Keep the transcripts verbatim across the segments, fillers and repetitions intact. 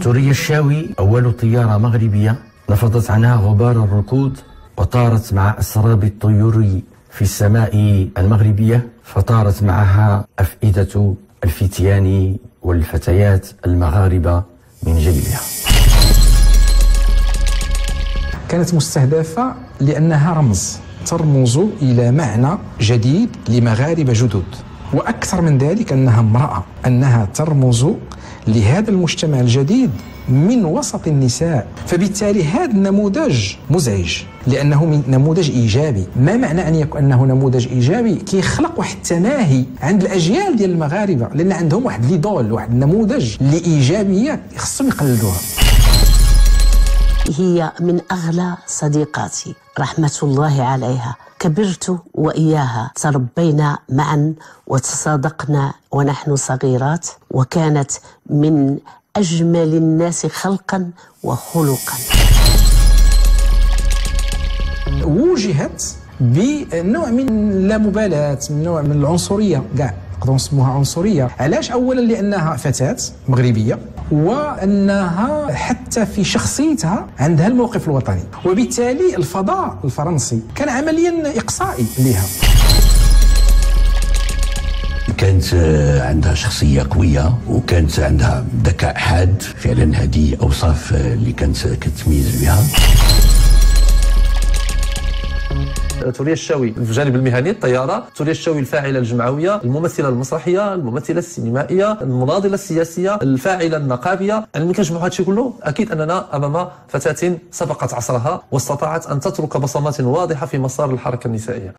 ثريا الشاوي أول طيارة مغربية نفضت عنها غبار الركود وطارت مع أسراب الطيور في السماء المغربية، فطارت معها أفئدة الفتيان والفتيات المغاربة من جليلها. كانت مستهدفة لأنها رمز ترمز إلى معنى جديد لمغاربة جدد، وأكثر من ذلك أنها امرأة، أنها ترمز لهذا المجتمع الجديد من وسط النساء. فبالتالي هذا النموذج مزعج لأنه من نموذج إيجابي. ما معنى أن يكون أنه نموذج إيجابي؟ كيخلق واحد التماهي عند الأجيال ديال المغاربة، لأن عندهم واحد ليدول، واحد النموذج لإيجابية خصهم يقلدوها. هي من أغلى صديقاتي رحمة الله عليها، كبرت وإياها تربينا معا وتصادقنا ونحن صغيرات، وكانت من أجمل الناس خلقا وخلقا. وجهت بنوع من اللامبالاة، من نوع من العنصرية، كاع نقدروا نسموها عنصرية. علاش؟ أولا لأنها فتاة مغربية، وأنها حتى في شخصيتها عندها الموقف الوطني، وبالتالي الفضاء الفرنسي كان عمليا إقصائي لها. كانت عندها شخصية قوية وكانت عندها ذكاء حاد، فعلا هذه أوصاف اللي كانت كتميز بها. ثريا الشاوي في الجانب المهني الطياره، ثريا الشاوي الفاعله الجمعويه، الممثله المسرحيه، الممثله السينمائيه، المناضله السياسيه، الفاعله النقابيه. يعني ملي كنجمعوا هذا الشيء كله اكيد اننا امام فتاه سبقت عصرها واستطاعت ان تترك بصمات واضحه في مسار الحركه النسائيه.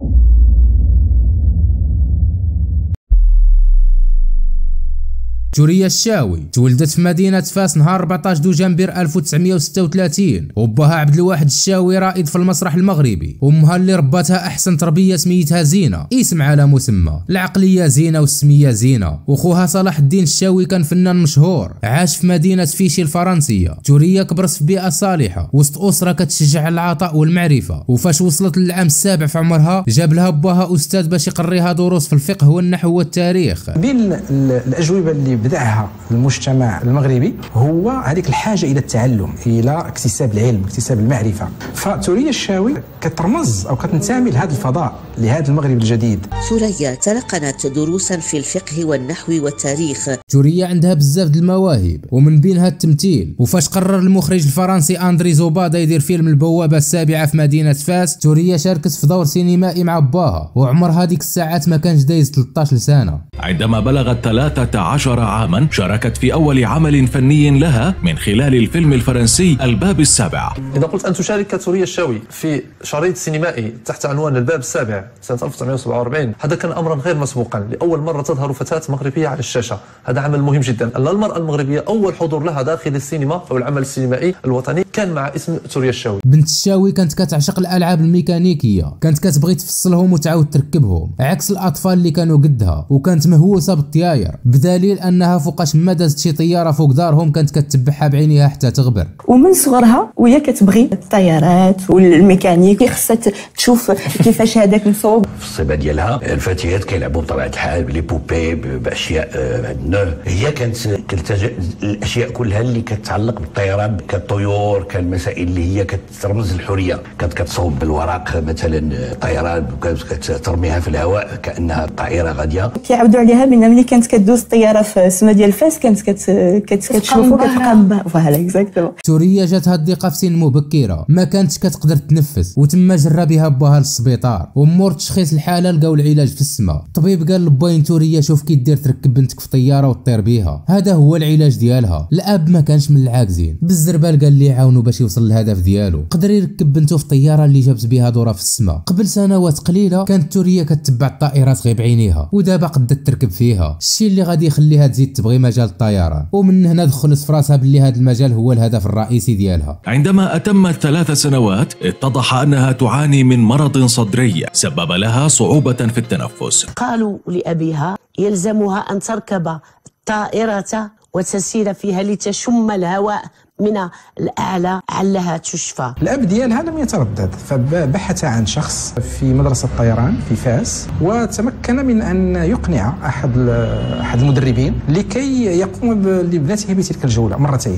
ثريا الشاوي تولدت في مدينة فاس نهار أربعطاش دجنبر ألف وتسعمائة وستة وثلاثين، وباها عبد الواحد الشاوي رائد في المسرح المغربي، وامها اللي رباتها احسن تربيه سميتها زينه، اسم على مسمى، العقليه زينه والسميه زينه. وخوها صلاح الدين الشاوي كان فنان مشهور، عاش في مدينه فيشي الفرنسيه. ثريا كبرت في بيئه صالحه وسط اسره كتشجع على العطاء والمعرفه، وفاش وصلت للعام السابع في عمرها جاب لها باها استاذ باش يقريها دروس في الفقه والنحو والتاريخ. بين الاجوبه اللي بدعها المجتمع المغربي هو هذيك الحاجه الى التعلم، الى اكتساب العلم، اكتساب المعرفه. فثريا الشاوي كترمز او كتنتمي لهذا الفضاء، لهذا المغرب الجديد. ثريا تلقنت دروسا في الفقه والنحو والتاريخ. ثريا عندها بزاف د المواهب ومن بينها التمثيل، وفاش قرر المخرج الفرنسي اندري زوبادا يدير فيلم البوابه السابعه في مدينه فاس، ثريا شاركت في دور سينمائي مع باها، وعمرها ديك الساعات ما كانش دايز ثلاثة عشر سنه. عندما بلغت ثلاثة عشر عاما شاركت في أول عمل فني لها من خلال الفيلم الفرنسي الباب السابع. إذا قلت أن تشارك ثريا الشاوي في شريط سينمائي تحت عنوان الباب السابع سنة ألف وتسعمائة وسبعة وأربعين، هذا كان أمرا غير مسبوقا، لأول مرة تظهر فتاة مغربية على الشاشة. هذا عمل مهم جدا، أن المرأة المغربية أول حضور لها داخل السينما أو العمل السينمائي الوطني كان مع اسم ثريا الشاوي. بنت الشاوي كانت كتعشق الألعاب الميكانيكية، كانت كتبغي تفصلهم وتعاود تركبهم، عكس الأطفال اللي كانوا قدها، وكانت مهووسة بالطياير، بدليل أنها فوقاش ما دازت شي طيارة فوق دارهم كانت كتبعها بعينيها حتى تغبر. ومن صغرها وهي كتبغي الطيارات والميكانيك، خصها تشوف كيفاش هذاك مصوب. في الصبا ديالها الفتيات كيلعبوا بطبيعه الحال بلي بوبي باشياء نوف، هي كانت كتلتجئ الاشياء كلها اللي كتتعلق بالطيران، كالطيور، كالمسائل اللي هي كترمز الحريه. كانت كتصوب بالورق مثلا طيران وكانت كترميها في الهواء كانها طائره غاديه. كيعاودوا عليها بان ملي كانت كدوز الطياره في السما ديال فاس كانت كت كتشوفو كتلقى فوالا اكزاكتومون. ثريا جاتها الضيقه في سن مبكره، ما كانتش كتقدر تنفس، وتما جرى بها باها للسبيطار، ومور تشخيص الحاله لقاو العلاج في السما. الطبيب قال لباين ثريا شوف كي دير تركب بنتك في طياره وتطير بها، هذا هو العلاج ديالها. الاب ما كانش من العاكزين، بالزربال قال لي عاونوا باش يوصل للهدف ديالو، قدر يركب بنته في الطياره اللي جابت بها دوره في السما. قبل سنوات قليله كانت ثريا كتتبع الطائرات غير بعينيها، ودابا قدت تركب فيها، الشيء اللي غادي يخليها تزيد تبغي مجال الطيران، ومن هنا دخلت في راسها باللي هذا المجال هو الهدف الرئيسي ديالها. عندما أتمت ثلاث سنوات اتضح أنها تعاني من مرض صدري سبب لها صعوبة في التنفس. قالوا لأبيها يلزمها أن تركب الطائرة وتسير فيها لتشم الهواء من الأعلى علها تشفى. الأب ديالها لم يتردد، فبحث عن شخص في مدرسة الطيران في فاس، وتمكن من أن يقنع أحد أحد المدربين لكي يقوم لابنته بتلك الجولة مرتين.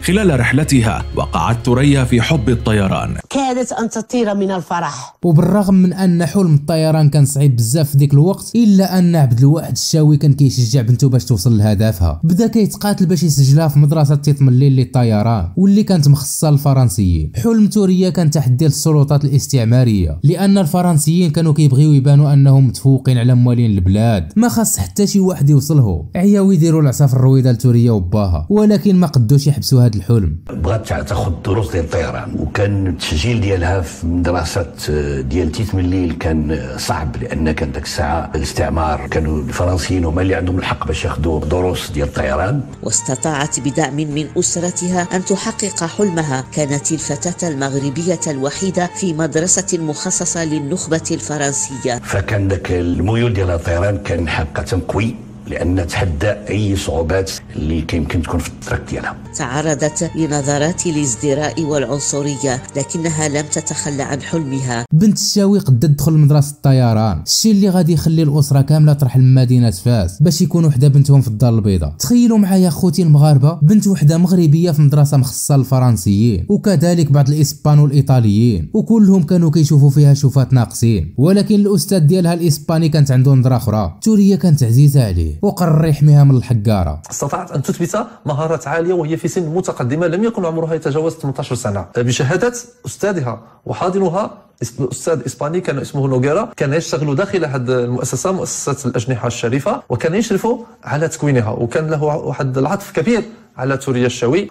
خلال رحلتها وقعت ثريا في حب الطيران. كادت أن تطير من الفرح. وبالرغم من أن حلم الطيران كان صعيب بزاف في ذيك الوقت، إلا أن عبد الواحد الشاوي كان كيشجع بنته باش توصل لهدفها. بدا كيتقاتل باش يسجلها في مدرسة تيطملين للطيران واللي كانت مخصصة للفرنسيين. حلم ثريا كان تحدي للسلطات الاستعمارية، لأن الفرنسيين كانوا كيبغيو يبانوا أنهم متفوقين على موالين البلاد، ما خاص حتى شي واحد يوصلهم. عياو يديروا العصا في الرويضة لثريا وباها، ولكن ما قدوش يحبسوا هذا الحلم. بغات تاخذ دروس ديال الطيران، وكان التسجيل ديالها في مدرسة ديال تيتمليل كان صعب، لأن كان ديك الساعة الاستعمار كانوا الفرنسيين هما اللي عندهم الحق باش ياخذوا دروس ديال الطيران. واستطاعت بدعم من أسرتها أن تحقق حلمها. كانت الفتاة المغربية الوحيدة في مدرسة مخصصة للنخبة الفرنسية، فكان داك الميول ديال الطيران كان حقيقة قوي، لأن تحدى أي صعوبات اللي كيمكن تكون في الطريق ديالها. تعرضت لنظرات الازدراء والعنصرية، لكنها لم تتخلى عن حلمها. بنت الشاوي قدت تدخل مدرسة الطيران، الشيء اللي غادي يخلي الأسرة كاملة ترحل من مدينة فاس باش يكونوا حدا بنتهم في الدار البيضاء. تخيلوا معايا خوتي المغاربة، بنت وحدة مغربية في مدرسة مخصصة للفرنسيين، وكذلك بعض الإسبان والإيطاليين، وكلهم كانوا كيشوفوا فيها شوفات ناقصين. ولكن الأستاذ ديالها الإسباني كانت عنده نظرة أخرى. ثريا كانت عزيزة عليه وقرر يحميها من الحقاره. استطاعت ان تثبت مهارات عاليه وهي في سن متقدمه، لم يكن عمرها يتجاوز ثمانية عشر سنه، بشهاده استاذها وحاضنها الاستاذ اسباني كان اسمه نوغيرا، كان يشتغل داخل هذه المؤسسه، مؤسسه الاجنحه الشريفه، وكان يشرف على تكوينها، وكان له واحد العطف كبير على ثريا الشاوي،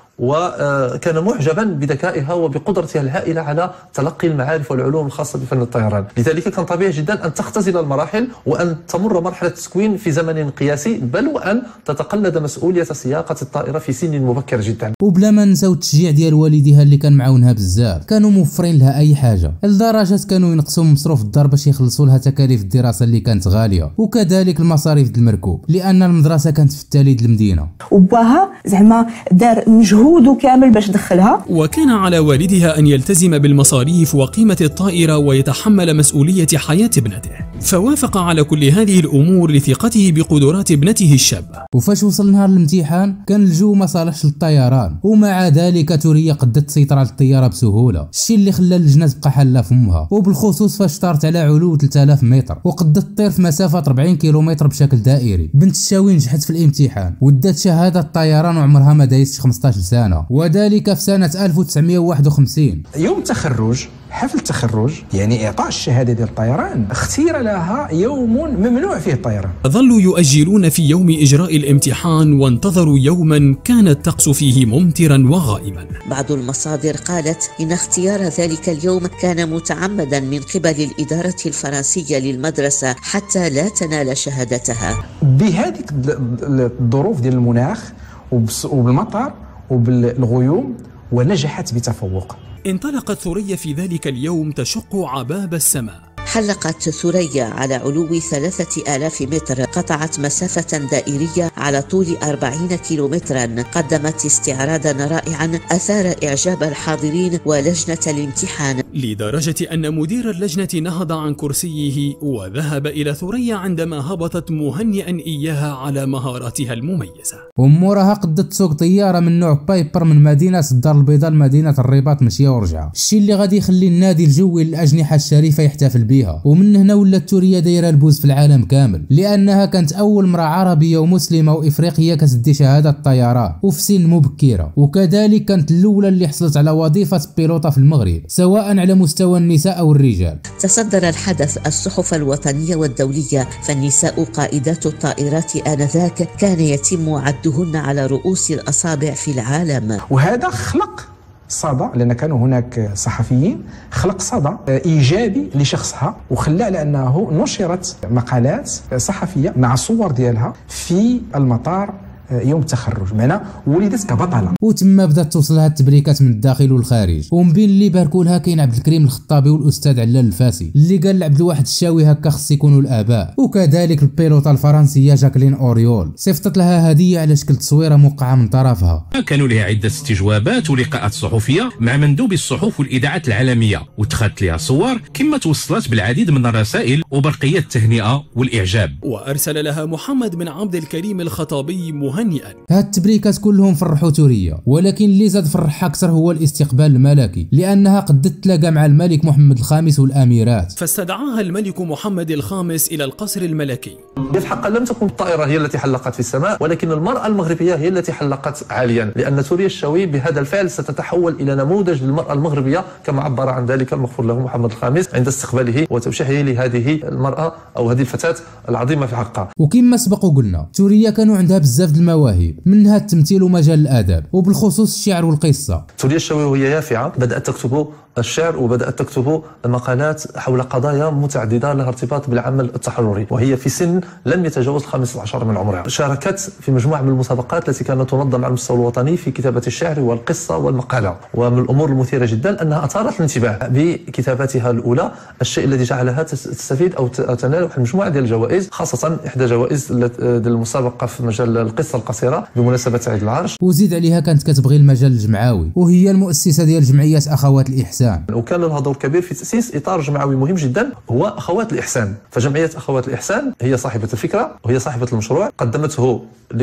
وكان معجبا بذكائها وبقدرتها الهائله على تلقي المعارف والعلوم الخاصه بفن الطيران. لذلك كان طبيعي جدا ان تختزل المراحل وان تمر مرحله التكوين في زمن قياسي، بل وان تتقلد مسؤوليه سياقه الطائره في سن مبكر جدا. وبلا ما نساو التشجيع ديال والديها اللي كان معاونها بزاف، كانوا موفرين لها اي حاجه، لدرجه كانوا ينقصوا من مصروف الدار باش يخلصوا لها تكاليف الدراسه اللي كانت غاليه، وكذلك المصاريف ديال المركوب، لان المدرسه كانت في التالي ديال المدينه. وباها زعما دار مجهوده كامل باش دخلها. وكان على والدها أن يلتزم بالمصاريف وقيمة الطائرة ويتحمل مسؤولية حياة ابنته، فوافق على كل هذه الأمور لثقته بقدرات ابنته الشابة. وفاش وصل نهار الامتحان كان الجو ما صالحش للطيران، ومع ذلك ثريا قدت تسيطر على الطيارة بسهولة، الشيء اللي خلى اللجنة تبقى حالة فمها، وبالخصوص فاش طارت على علو ثلاثة آلاف متر وقدت تطير في مسافة أربعين كيلومتر بشكل دائري. بنت الشاوي نجحت في الامتحان ودات شهادة الطيران وعمرها ما دايزش خمسطاش سنة، وذلك في سنة ألف وتسعمائة وواحد وخمسين. يوم التخرج، حفل التخرج يعني إعطاء الشهادة ديال الطيران، اختير لها يوم ممنوع فيه الطيران. ظلوا يؤجلون في يوم إجراء الامتحان وانتظروا يوما كان الطقس فيه ممطرا وغائما. بعض المصادر قالت إن اختيار ذلك اليوم كان متعمدا من قبل الإدارة الفرنسية للمدرسة حتى لا تنال شهادتها. بهذه الظروف ديال المناخ وبالمطر وبالغيوم، ونجحت بتفوق. انطلقت ثريا في ذلك اليوم تشق عباب السماء. حلقت ثريا على علو ثلاثة آلاف متر، قطعت مسافة دائرية على طول أربعين كيلومترا، قدمت استعراضا رائعا أثار إعجاب الحاضرين ولجنة الامتحان، لدرجة أن مدير اللجنة نهض عن كرسيه وذهب إلى ثريا عندما هبطت مهنئا إياها على مهاراتها المميزة. وموراها قدت تسوق طيارة من نوع بايبر من مدينة الدار البيضاء لمدينة الرباط مشية ورجعة، الشيء اللي غادي يخلي النادي الجوي للأجنحة الشريفة يحتفل بها. ومن هنا ولات ثريا دايره البوز في العالم كامل، لانها كانت اول امراه عربيه ومسلمه وافريقيه كتدي شهاده الطيران وفي سن مبكره، وكذلك كانت الاولى اللي حصلت على وظيفه بيلوطه في المغرب سواء على مستوى النساء او الرجال. تصدر الحدث الصحف الوطنيه والدوليه، فالنساء قائدات الطائرات انذاك كان يتم عدهن على رؤوس الاصابع في العالم، وهذا خلق صدى، لأن كانوا هناك صحفيين، خلق صدى إيجابي لشخصها، وخلى على أنه نشرت مقالات صحفية مع صور ديالها في المطار يوم التخرج، معنا ولدت كبطله. وتما بدات توصلها التبريكات من الداخل والخارج، ومن بين اللي باركوا لها كاين عبد الكريم الخطابي والاستاذ علال الفاسي اللي قال لعبد الواحد الشاوي هكا خص يكونوا الاباء، وكذلك البيلوطه الفرنسيه جاكلين اوريول صيفطت لها هديه على شكل تصويره موقعه من طرفها. كانوا لها عده استجوابات ولقاءات صحفيه مع مندوبي الصحف والاذاعات العالميه، واتخذت لها صور كما توصلت بالعديد من الرسائل وبرقيه التهنئه والاعجاب. وارسل لها محمد بن عبد الكريم الخطابي مهنئ مهنئا. هاد التبريكات كلهم فرحوا توريا، ولكن اللي زاد فرحها اكثر هو الاستقبال الملكي، لانها قدت تلاقى مع الملك محمد الخامس والاميرات. فاستدعاها الملك محمد الخامس الى القصر الملكي. في حقا لم تكن الطائرة هي التي حلقت في السماء، ولكن المرأة المغربية هي التي حلقت عاليا، لأن توريا الشاوي بهذا الفعل ستتحول إلى نموذج للمرأة المغربية كما عبر عن ذلك المغفور له محمد الخامس عند استقباله وتوشيحه لهذه المرأة أو هذه الفتاة العظيمة في حقها. وكما سبق وقلنا توريا كانوا عندها بزاف د المواهب، منها التمثيل ومجال الأدب، وبالخصوص الشعر والقصة. توريا الشاوي وهي يافعة بدأت تكتب الشعر وبدأت تكتب مقالات حول قضايا متعددة لها ارتباط بالعمل التحرري، وهي في سن لم يتجاوز الخامس عشر من عمرها. شاركت في مجموعة من المسابقات التي كانت تنظم على المستوى الوطني في كتابة الشعر والقصة والمقالة، ومن الأمور المثيرة جدا أنها أثارت الانتباه بكتاباتها الأولى، الشيء الذي جعلها تستفيد أو تنال مجموعة ديال الجوائز، خاصة إحدى جوائز المسابقة في مجال القصة القصيرة بمناسبة عيد العرش. وزيد عليها كانت كتبغي المجال الجمعوي، وهي المؤسسة ديال جمعية أخوات الإحسان، وكان لها دور كبير في تأسيس إطار جمعوي مهم جدا هو أخوات الإحسان. فجمعية أخوات الإحسان هي صاحبة الفكرة وهي صاحبة المشروع، قدمته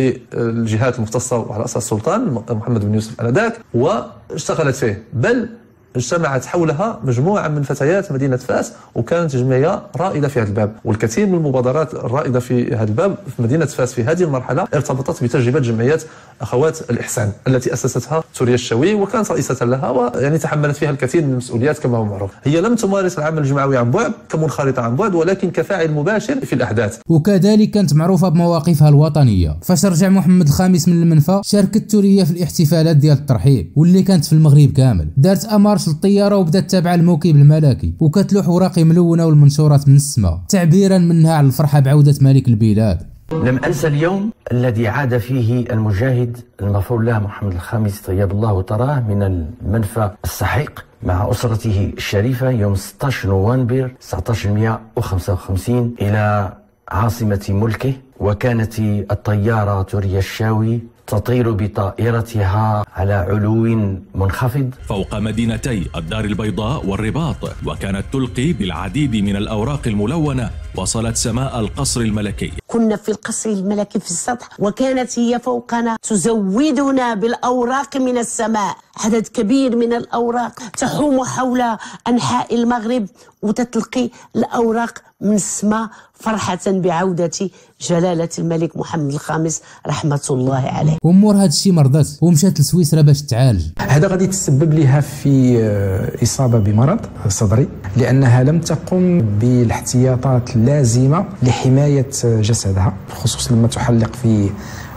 للجهات المختصة وعلى رأسها السلطان محمد بن يوسف آنذاك واشتغلت فيه، بل اجتمعت حولها مجموعة من فتيات مدينة فاس، وكانت جمعية رائدة في هذا الباب. والكثير من المبادرات الرائدة في هذا الباب في مدينة فاس في هذه المرحلة ارتبطت بتجربة جمعية أخوات الإحسان التي أسستها توريا الشاوي وكانت رئيسة لها، ويعني تحملت فيها الكثير من المسؤوليات كما هو معروف. هي لم تمارس العمل الجمعوي عن بعد كمنخرطة عن بعد، ولكن كفاعل مباشر في الأحداث. وكذلك كانت معروفة بمواقفها الوطنية. فاش رجع محمد الخامس من المنفى شاركت توريا في الاحتفالات ديال الترحيب واللي كانت في المغرب كامل. دارت أمارش للطيارة وبدات تابعة الموكب الملكي، وكتلوح اوراق ملونه والمنشورات من السماء تعبيرا منها على الفرحه بعوده ملك البلاد. لم انسى اليوم الذي عاد فيه المجاهد المغفور له محمد الخامس طيب الله تراه من المنفى السحيق مع اسرته الشريفه يوم ستة عشر نوفمبر تسعة عشر مئة وخمسة وخمسين الى عاصمه ملكه، وكانت الطياره توريا الشاوي تطير بطائرتها على علو منخفض فوق مدينتي الدار البيضاء والرباط، وكانت تلقي بالعديد من الأوراق الملونة. وصلت سماء القصر الملكي. كنا في القصر الملكي في السطح، وكانت هي فوقنا تزودنا بالأوراق من السماء، عدد كبير من الأوراق تحوم حول أنحاء المغرب وتتلقي الأوراق من السماء فرحة بعودة جلالة الملك محمد الخامس رحمة الله عليه. ومور هذا الشيء مرضت ومشات لسويسرا باش تعالج. هذا غادي تسبب لها في إصابة بمرض صدري، لأنها لم تقم بالاحتياطات اللازمة لحماية جسدها، خصوصا لما تحلق في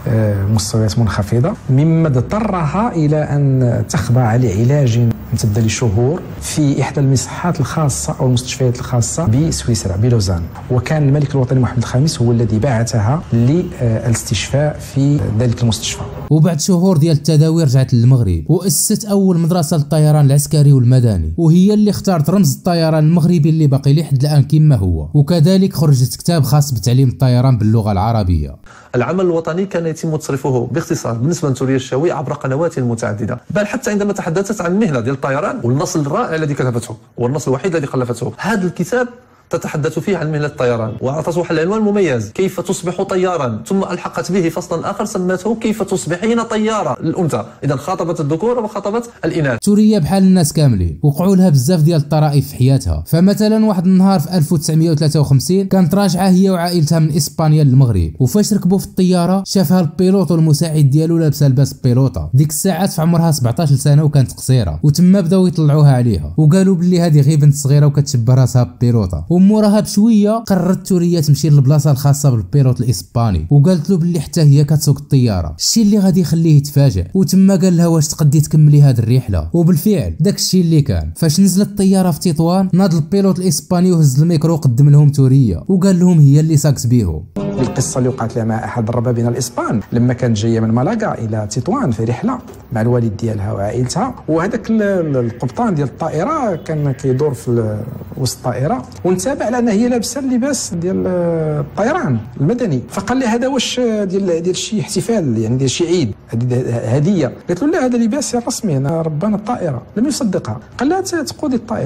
مستويات منخفضة، مما اضطرها إلى أن تخضع لعلاج امتد لشهور في إحدى المصحات الخاصة أو المستشفيات الخاصة بسويسرا بلوزان. وكان الملك الوطني محمد الخامس هو الذي بعثها للاستشفاء في ذلك المستشفى. وبعد شهور ديال التداوي رجعت للمغرب وأسست أول مدرسة للطيران العسكري والمدني، وهي اللي اختارت رمز الطيران المغربي اللي باقي لحد الآن كما هو. وكذلك خرجت كتاب خاص بتعليم الطيران باللغة العربية. العمل الوطني كان يتم تصريفه باختصار بالنسبه لتوريا الشاوي عبر قنوات متعدده، بل حتى عندما تحدثت عن المهنه ديال الطيران والنص الرائع الذي كتبته والنص الوحيد الذي خلفته، هذا الكتاب تتحدث فيه عن مهنة الطيران وأعطته العنوان المميز كيف تصبح طيارا، ثم ألحقت به فصلا آخر سمته كيف تصبحين طيارة للأنثى. إذا خاطبت الذكور وخاطبت الإناث. توريا بحال الناس كاملين وقعوا لها بزاف ديال الطرائف في حياتها. فمثلا واحد النهار في ألف وتسعمئة وثلاثة وخمسين كانت راجعة هي وعائلتها من إسبانيا للمغرب، وفاش ركبوا في الطيارة شافها البيلوط والمساعد ديالو لابسه لباس البيلوطة. ديك الساعات في عمرها سبعطاش سنة وكانت قصيرة، وتما بداو يطلعوها عليها وقالوا باللي هذه غير بنت صغيرة وكتشبه راسها بالبيلوطة. وموراها بشويه قررت توريا تمشي للبلاصه الخاصه بالبيلوط الاسباني وقالت له باللي حتى هي كتسوق الطياره، الشيء اللي غادي يخليه يتفاجئ. وتما قال لها واش تقدي تكملي هذه الرحله، وبالفعل داك الشيء اللي كان. فاش نزلت الطياره في تطوان ناض البيلوط الاسباني وهز الميكرو وقدم لهم توريا وقال لهم هي اللي ساقت بيهم. القصه اللي وقعت لها مع احد الربابنه الاسبان لما كانت جايه من مالاغا الى تطوان في رحله مع الوالد ديالها وعائلتها، وهذاك القبطان ديال الطائره كان كيدور في وسط الطائره وانتبه على ان هي لابسه اللباس ديال الطيران المدني، فقال لي هذا واش ديال ديال شي احتفال يعني ديال شي عيد هديه؟ قالت له لا هذا لباسي الرسمي انا ربان الطائره. لم يصدقها، قال لها تقودي الطائره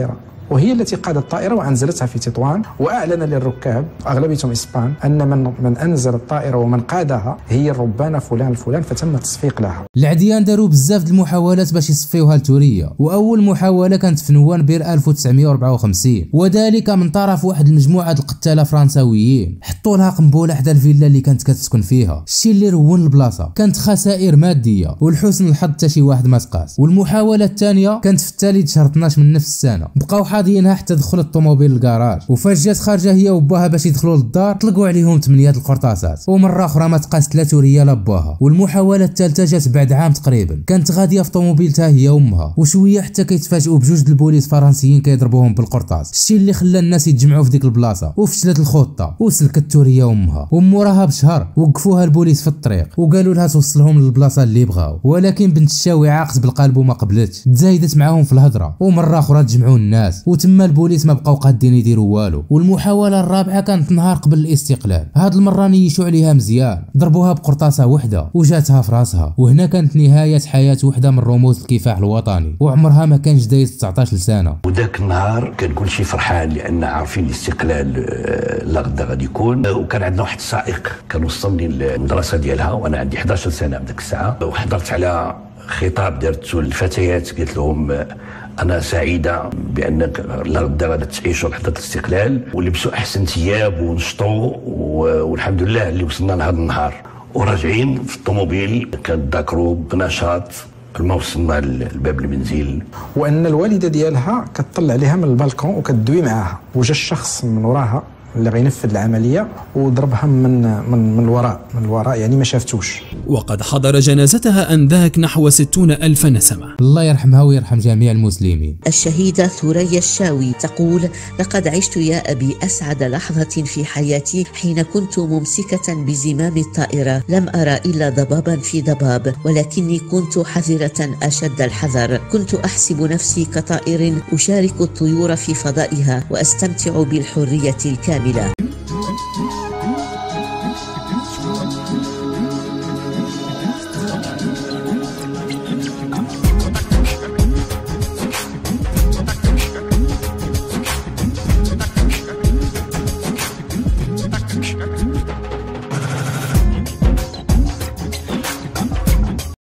وهي التي قادت الطائرة وأنزلتها في تطوان، وأعلن للركاب أغلبيتهم إسبان أن من من أنزل الطائرة ومن قادها هي الربانة فلان الفلان، فتم التصفيق لها. العديان داروا بزاف د المحاولات باش يصفيوها لتوريا، وأول محاولة كانت في نوفمبر ألف وتسعمائة وأربعة وخمسين، وذلك من طرف واحد المجموعة القتالة فرنساويين حطوا لها قنبلة حدا الفيلا اللي كانت كتسكن فيها. الشيء اللي رون البلاصة كانت خسائر مادية، ولحسن الحظ حتى شي واحد ما تقاس. والمحاولة الثانية كانت في الثالث شهر اثناش من نفس السنة، بقاو حاضينها حتى دخل الطوموبيل للكراج، وفاش جات خارجة هي وباها باش يدخلوا للدار طلقوا عليهم ثمانية القرطاسات، ومرة أخرى ما تقاست لا توريا لا باها. والمحاولة الثالثة جات بعد عام تقريبا، كانت غادية في طوموبيلتها هي وامها، وشوية حتى كيتفاجئوا بجوج د البوليس فرنسيين كيضربوهم بالقرطاس، الشيء اللي خلى الناس يتجمعوا في ديك البلاصة، وفشلت الخطة وسلكت توريا وامها. وموراها بشهر وقفوها البوليس في الطريق وقالوا لها توصلهم للبلاصة اللي بغاو، ولكن بنت الشاوي عاقت بالقلب وما قبلتش، تزايدت معاهم في الهضرة، ومرة أخرى تجمعوا الناس، وتما البوليس ما بقاو قادين يديروا والو. والمحاولة الرابعة كانت نهار قبل الاستقلال، هاد المرة نيشوا عليها مزيان، ضربوها بقرطاسة وحدة وجاتها في راسها، وهنا كانت نهاية حياة وحدة من رموز الكفاح الوطني، وعمرها ما كانش دايز تسعطاش سنة. وذاك النهار كان كل شيء فرحان لأن عارفين الاستقلال لا غدا غادي يكون. وكان عندنا واحد السائق كان وصلني للمدرسة ديالها وأنا عندي إحدى عشرة سنة بديك الساعة، وحضرت على خطاب درته للفتيات قلت لهم أنا سعيدة بأنك غدا غادي تعيشوا لحظة الاستقلال، ولبسوا أحسن ثياب ونشطوا، والحمد لله اللي وصلنا لهذا النهار. وراجعين في الطوموبيل كنتذاكروا بنشاط ما وصلنا لباب المنزل، وأن الوالدة ديالها كتطلع عليها من البالكون وكتدوي معاها، وجا الشخص من وراها اللي غينفذ العمليه وضربها من من من الوراء من الوراء يعني ما شافتوش. وقد حضر جنازتها انذاك نحو ستون ألف نسمه. الله يرحمها ويرحم جميع المسلمين. الشهيده ثريا الشاوي تقول: لقد عشت يا ابي اسعد لحظه في حياتي حين كنت ممسكه بزمام الطائره، لم ارى الا ضبابا في ضباب، ولكني كنت حذره اشد الحذر، كنت احسب نفسي كطائر اشارك الطيور في فضائها واستمتع بالحريه الكامله.